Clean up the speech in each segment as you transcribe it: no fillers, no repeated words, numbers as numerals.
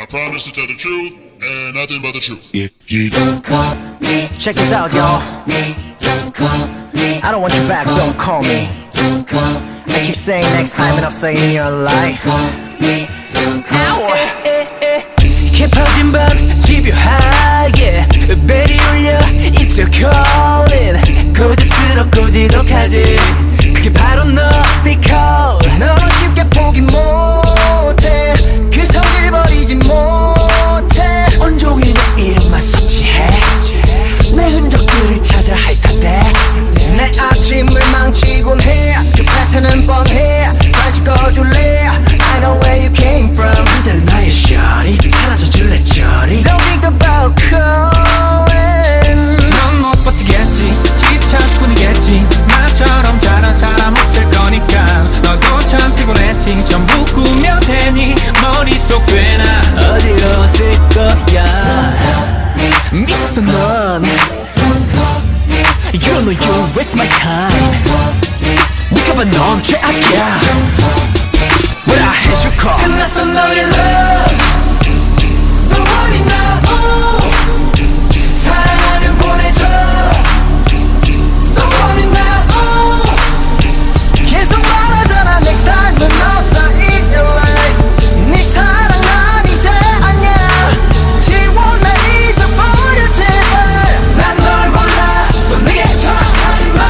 I promise to tell the truth and nothing but the truth. If you don't call me, check this out, y'all. I don't want you back, don't call me. I keep saying next time and I'm saying your life. 깊어진 밤 집요하게 벨이 울려 It's your calling 고집스럽고 지독하지 그게 바로 너 스티커 너 쉽게 포기 못해 그 성질 버리지 못해 온종일 내 이름만 서치해 내 흔적들을 찾아 핥아대 내 아침을 망치곤 해 그 패턴은 뻔해 관심 꺼줄래 I know where you came from 그대는 나의 shawty 사라져줄래 저리 Don't think about calling 넌 못 버티겠지 집착뿐이겠지 나처럼 잘한 사람 없을 거니까 너도 참 피곤했지 전부 꾸며 대니 머릿속 꽤나 어지러웠을 거야 미쳤어 넌 You don't know you waste my time 네가 봐 넌 최악이야 When I hit your call 끝났어 너의 love Don't worry now 사랑하면 보내줘 Don't worry now 계속 말하잖아 Next time 넌 없어 in your life 네 사랑 난 이제 아니야 지워 날 잊어버려 제발 난 널 몰라 So 네게 전화하지마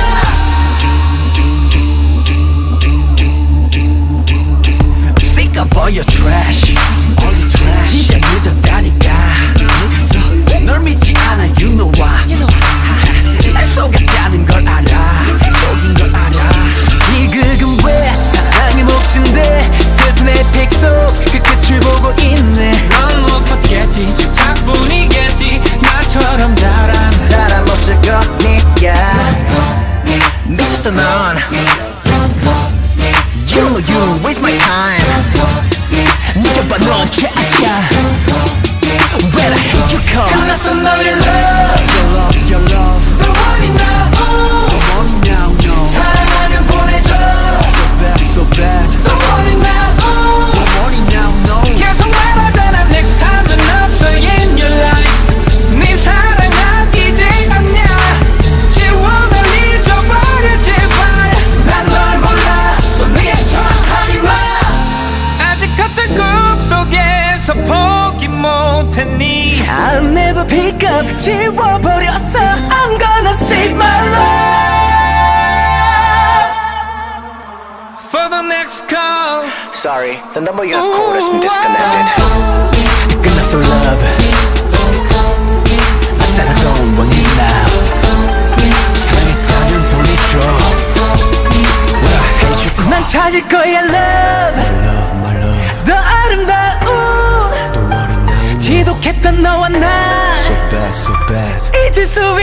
Sick of all your trash 진짜 늦었다니까 널 믿지 않아 you know why 날 속였다는 걸 알아 속인 걸 알아 비극은 왜 사랑의 몫인데 슬픈 에픽 속 그 끝을 보고 있네 넌 못 버티겠지 집착뿐이겠지 나처럼 잘한 사람 없을 거니까 미쳤어 넌 You don't know you waste my time 네가 봐 넌 최악이야 When I hit your call 끝났어 너의 love Your love Don't worry now Don't worry now no 사랑하면 보내줘 So bad Don't worry now Don't worry now no 계속 말하잖아 Next time 넌 없어 in your life 네 사랑 아끼지 않냐 지워 널 잊어버려 제발 난 널 몰라 So 네게 전화하지마 아직 컸던 꿈속에서 포기 못했니 I'll never pick up 지워버렸어 I'm gonna save my life For the next call Sorry, the number you have called has been disconnected 끝났어 love I said I don't want you now 사랑했다면 보내줘 When I hate you call 난 찾을 거야 love My love 더 아름다운 지독했던 너와 나 So bad, so bad 잊을 수